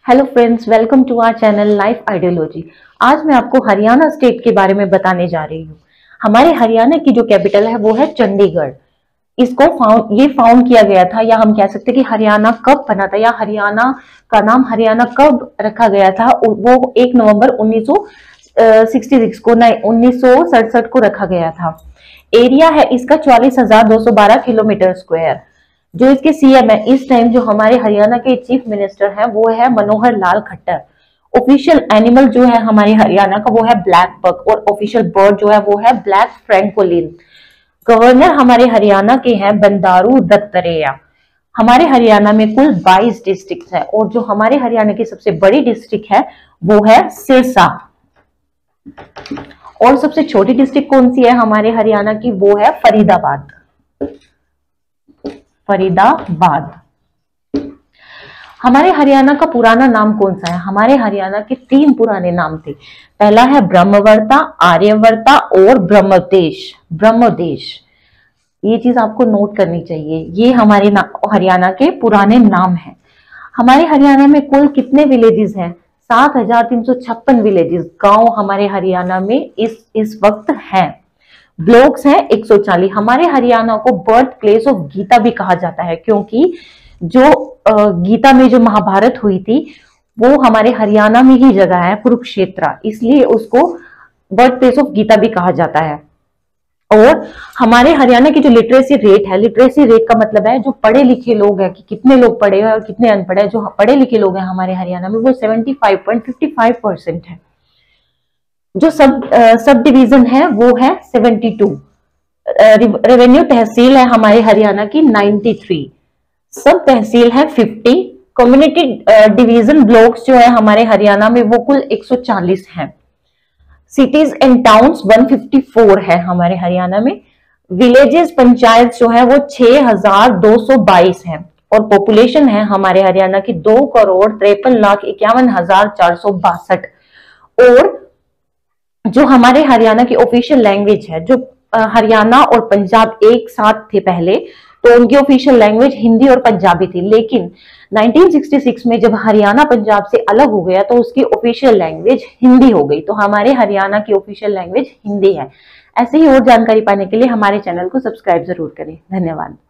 Hello friends, welcome to our channel life ideology. आज मैं आपको हरियाणा स्टेट के बारे में बताने जा रही हूँ। हमारे हरियाणा की जो कैपिटल है वो है चंडीगढ़। इसको फाउंड किया गया था, या हम कह सकते हैं कि हरियाणा कब बना था, या हरियाणा का नाम हरियाणा कब रखा गया था। वो 1 नवंबर 1966 को 1967 को रखा गया था। एरिया है इसका 44,212 किलोमीटर स्क्वायर। जो इसके सीएम है इस टाइम, जो हमारे हरियाणा के चीफ मिनिस्टर हैं, वो है मनोहर लाल खट्टर। ऑफिशियल एनिमल जो है हमारे हरियाणा का वो है ब्लैक बक, और ऑफिशियल बर्ड जो है वो है ब्लैक फ्रैंकोलिन। गवर्नर हमारे हरियाणा के हैं बंडारू दत्तात्रेय। हमारे हरियाणा में कुल 22 डिस्ट्रिक्ट है, और जो हमारे हरियाणा की सबसे बड़ी डिस्ट्रिक्ट है वो है सिरसा। और सबसे छोटी डिस्ट्रिक्ट कौन सी है हमारे हरियाणा की, वो है फरीदाबाद। हमारे हरियाणा का पुराना नाम कौन सा है? हमारे हरियाणा के 3 पुराने नाम थे। पहला है ब्रह्मवर्ता, आर्यवर्ता और ब्रह्मदेश। ये चीज आपको नोट करनी चाहिए। ये हमारे हरियाणा के पुराने नाम हैं। हमारे हरियाणा में कुल कितने विलेजेस हैं? 7,356 विलेजेस, गांव हमारे हरियाणा में इस वक्त हैं। ब्लॉक्स हैं 140। हमारे हरियाणा को बर्थ प्लेस ऑफ गीता भी कहा जाता है, क्योंकि जो गीता में जो महाभारत हुई थी वो हमारे हरियाणा में ही जगह है, कुरुक्षेत्र, इसलिए उसको बर्थ प्लेस ऑफ गीता भी कहा जाता है। और हमारे हरियाणा की जो लिटरेसी रेट है, लिटरेसी रेट का मतलब है जो पढ़े लिखे लोग हैं, कि कितने लोग पढ़े हैं और कितने अनपढ़ है। जो पढ़े लिखे लोग हैं हमारे हरियाणा में वो 75.55% है। जो सब डिवीजन है वो है 72। रेवेन्यू तहसील है हमारे हरियाणा की 93। सब तहसील है 50। कम्युनिटी डिवीजन ब्लॉक्स जो है हमारे हरियाणा में वो कुल 140 हैं। सिटीज एंड टाउन्स 154 है हमारे हरियाणा में। विलेजेस पंचायत जो है वो 6,222 है। और पॉपुलेशन है हमारे हरियाणा की 2,53,51,462। और जो हमारे हरियाणा की ऑफिशियल लैंग्वेज है, जो हरियाणा और पंजाब एक साथ थे पहले, तो उनकी ऑफिशियल लैंग्वेज हिंदी और पंजाबी थी। लेकिन 1966 में जब हरियाणा पंजाब से अलग हो गया तो उसकी ऑफिशियल लैंग्वेज हिंदी हो गई। तो हमारे हरियाणा की ऑफिशियल लैंग्वेज हिंदी है। ऐसे ही और जानकारी पाने के लिए हमारे चैनल को सब्सक्राइब जरूर करें। धन्यवाद।